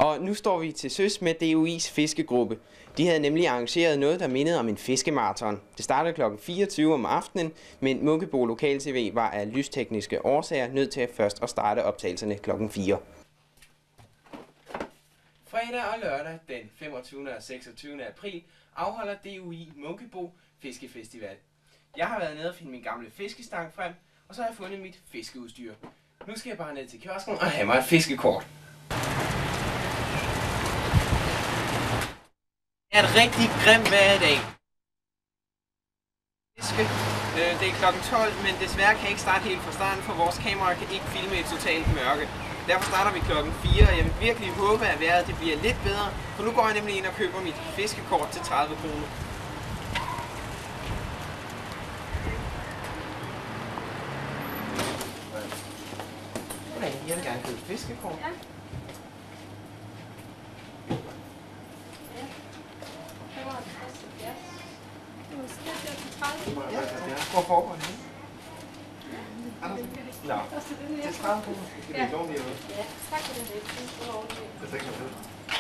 Og nu står vi til søs med DOI's fiskegruppe. De havde nemlig arrangeret noget, der mindede om en fiskemarathon. Det startede kl. 24 om aftenen, men Munkebo Lokal TV var af lystekniske årsager nødt til først at starte optagelserne kl. 4. Fredag og lørdag den 25. og 26. april afholder DOI Munkebo Fiskefestival. Jeg har været nede og finde min gamle fiskestang frem, og så har jeg fundet mit fiskeudstyr. Nu skal jeg bare ned til kiosken og have mig et fiskekort. Det er et rigtig grimt vejr i dag. Det er klokken 12, men desværre kan jeg ikke starte helt fra starten, for vores kamera kan ikke filme i totalt mørke. Derfor starter vi klokken 4, og jeg vil virkelig håbe, at vejret det bliver lidt bedre, for nu går jeg nemlig ind og køber mit fiskekort til 30 kroner. Jeg vil gerne købe fiskekort. Ja. Hvor foregår det? Nå, det er 30 kroner. Det er dårligt ud. Ja, tak for det. Det er ikke noget.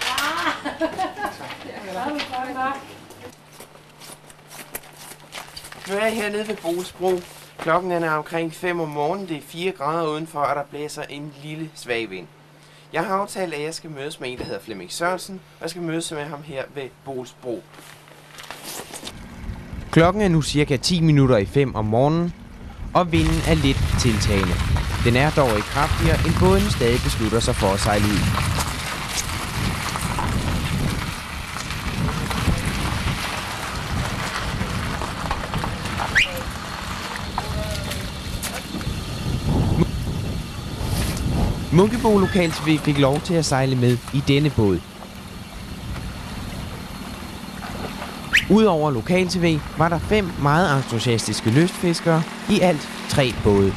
Nu er jeg hernede ved Boesbro. Klokken er omkring 5 om morgenen. Det er 4 grader udenfor, og der blæser en lille svag vind. Jeg har aftalt, at jeg skal mødes med en, der hedder Flemming Sørensen, og jeg skal mødes med ham her ved Boesbro. Klokken er nu cirka 10 minutter i 5 om morgenen, og vinden er lidt tiltagende. Den er dog ikke kraftigere, end båden stadig beslutter sig for at sejle ud. Munkebo Lokal TV fik lov til at sejle med i denne båd. Udover Lokal TV var der 5 meget entusiastiske lystfiskere, i alt 3 både.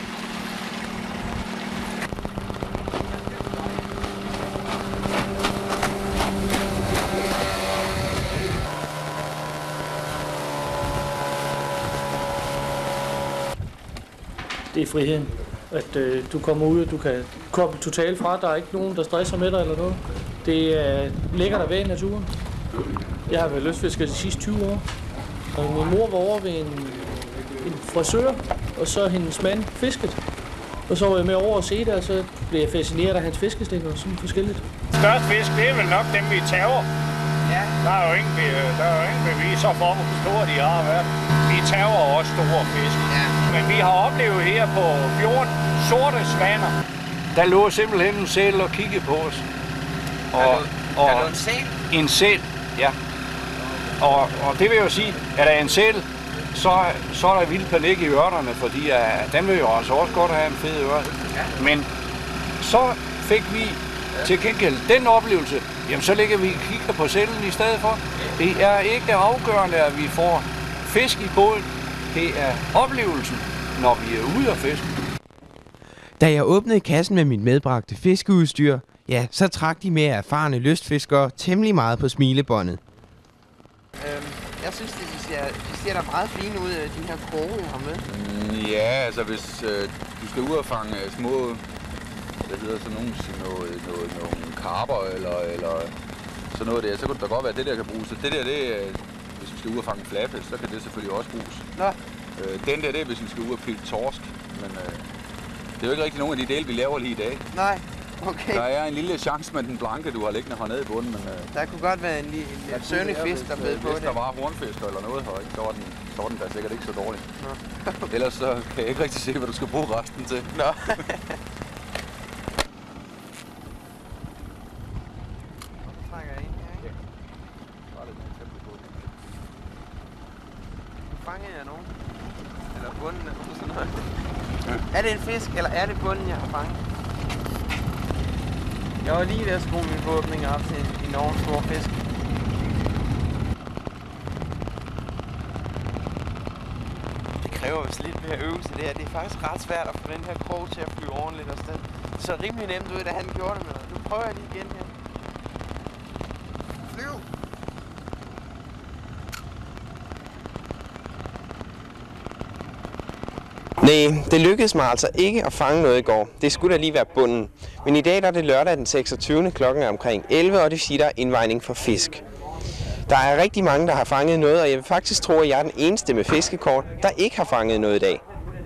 Det er friheden, at du kommer ud, og du kan komme totalt fra. Der er ikke nogen, der stresser med dig eller noget. Det er lækkert at være i naturen. Jeg har været lystfisker de sidste 20 år, og min mor var over ved en frisør, og så hendes mand fisket. Og så var jeg med over og se det, og så blev jeg fascineret af hans fiskestik og sådan forskelligt. Største fisk, det er vel nok dem, vi tager. Ja. Der er jo ingen beviser for, hvor store de har været. Vi tager også store fisk. Ja. Men vi har oplevet her på fjorden sorte svaner. Der lå simpelthen en sæl og kiggede på os. Der lå en sæl? En sæl, ja. Og det vil jo sige, at der er en sæl, så er der vild panik i ørerne, fordi den vil jo altså også godt have en fed øre. Ja. Men så fik vi til gengæld den oplevelse, jamen så ligger vi og kigger på sælen i stedet for. Det er ikke afgørende, at vi får fisk i båden. Det er oplevelsen, når vi er ude at fiske. Da jeg åbnede kassen med mit medbragte fiskeudstyr, ja, så trak de mere erfarne lystfiskere temmelig meget på smilebåndet. Jeg synes, de ser da meget fine ud, de her kroge, jeg har med. Ja, altså hvis du skal ud og fange små, nogle karper eller sådan noget der, så kan det da godt være, at det der kan bruges. Så det der, hvis vi skal ud og fange flappe, så kan det selvfølgelig også bruges. Nå. Den der, det er, hvis vi skal ud og pille torsk, men det er jo ikke rigtig nogen af de dele, vi laver lige i dag. Nej. Okay. Der er en lille chance med den blanke, du har liggende hernede i bunden. Men, der kunne godt være en sønnig fisk, der bed på det. Hvis der var hornfisker eller noget her, så var den der sikkert ikke så dårlig. Nå. Ellers så kan jeg ikke rigtig se, hvad du skal bruge resten til. Nå. Fanger jeg nogen? Eller bunden eller sådan noget? Ja. Er det en fisk, eller er det bunden, jeg har fanget? Jeg var lige ved at skrue min bådåbning op til en enormt stor fisk. Det kræver vist lidt mere øvelse det her. Det er faktisk ret svært at få den her krog til at flyve ordentligt afsted. Det så rimelig nemt ud, da han gjorde det med dig. Nu prøver jeg lige igen her. Flyv! Nej, det lykkedes mig altså ikke at fange noget i går. Det skulle da lige være bunden. Men i dag der er det lørdag den 26. klokken er omkring 11, og det vil sige, der er indvejning for fisk. Der er rigtig mange, der har fanget noget, og jeg vil faktisk tro, at jeg er den eneste med fiskekort, der ikke har fanget noget i dag.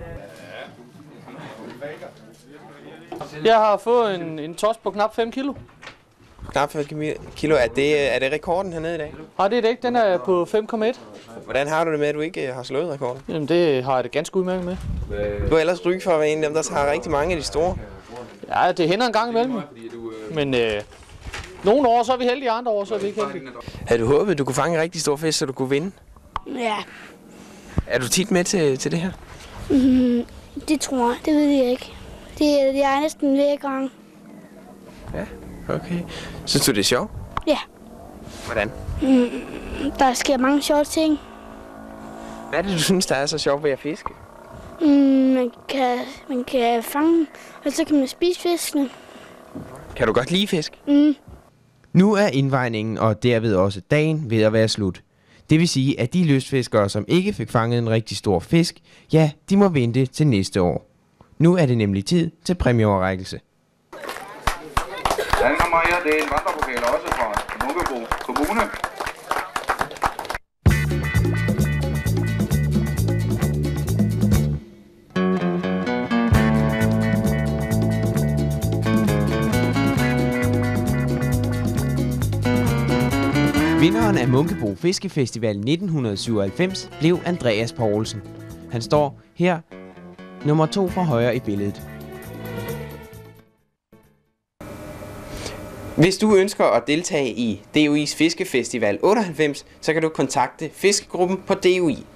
Jeg har fået en torsk på knap 5 kilo. Knap 5 kilo. Er det rekorden hernede i dag? Nej, det er det ikke. Den er på 5,1. Hvordan har du det med, at du ikke har slået rekorden? Jamen, det har jeg det ganske udmærket med. Du er ellers ryg for at være en af dem, der tager rigtig mange af de store. Ja, det hænder en gang imellem. Men nogle år så er vi heldige, andre år så er vi ikke heldige. Havde du håbet, at du kunne fange en rigtig stor fisk, så du kunne vinde? Ja. Er du tit med til det her? Det tror jeg. Det ved jeg ikke. Det er næsten hver gang. Ja, okay. Synes du, det er sjovt? Ja. Hvordan? Der sker mange sjove ting. Hvad er det, du synes, der er så sjovt ved at fiske? Man kan fange, og så kan man spise fiskene. Kan du godt lide fisk? Nu er indvejningen og derved også dagen ved at være slut. Det vil sige, at de lystfiskere, som ikke fik fanget en rigtig stor fisk, ja, de må vente til næste år. Nu er det nemlig tid til præmieoverrækkelse. Den kommer her, det er en vandrepokal også fra Munkebo Kommune. Vinderen af Munkebo Fiskefestival 1997 blev Andreas Poulsen. Han står her nummer 2 fra højre i billedet. Hvis du ønsker at deltage i DOI's Fiskefestival 98, så kan du kontakte Fiskegruppen på DOI.